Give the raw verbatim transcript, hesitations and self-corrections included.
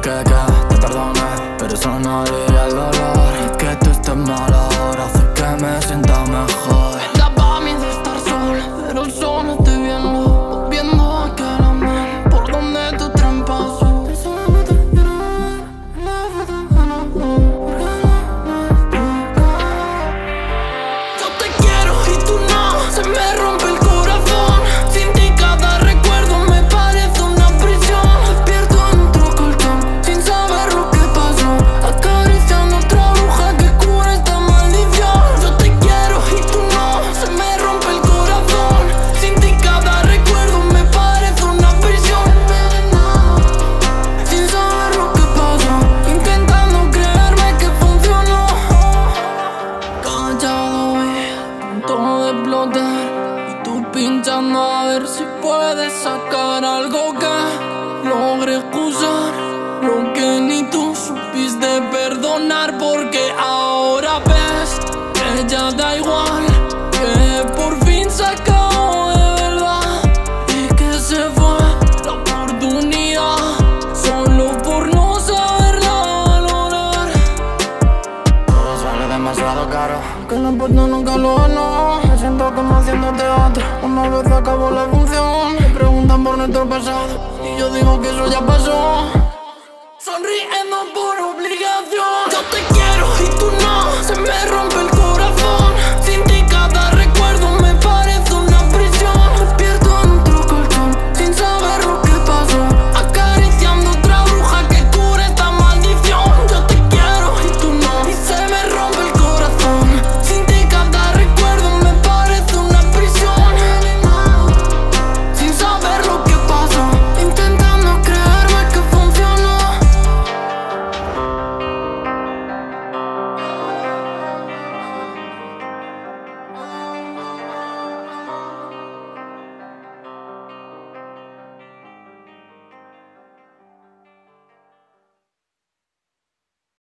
que, que te perdoné, pero eso no alivia el dolor. Y que tú estés mal ahora hace que me sienta mejor. Da pa' mí de estar sola, pero solo estoy viendo, viendo aquel amor por donde tu tren pasó. Yo te quiero y tú no, se me rompe el corazón. Sin ti cada recuerdo me parece una prisión. Despierto en otro colchón, sin saber lo que pasó, acariciando otra bruja que cura esta maldición. Yo te quiero y tú no, se me rompe el corazón. Sin ti cada recuerdo me parece una prisión. Sin saber lo que pasó, intentando creerme que funcionó. Callado y a punto de explotar, y tú pinchando a ver si puedes sacar algo que logre excusar lo que ni tú supiste perdonar. Porque ahora ves que ya da igual, que por fin se acabó de verdad, y que se fue la oportunidad solo por no saberla valorar. Todo sale demasiado caro, Que no importa, nunca lo ganó. Me siento como haciendo teatro, una vez acabó la función. Me preguntan por nuestro pasado y yo digo que eso ya pasó.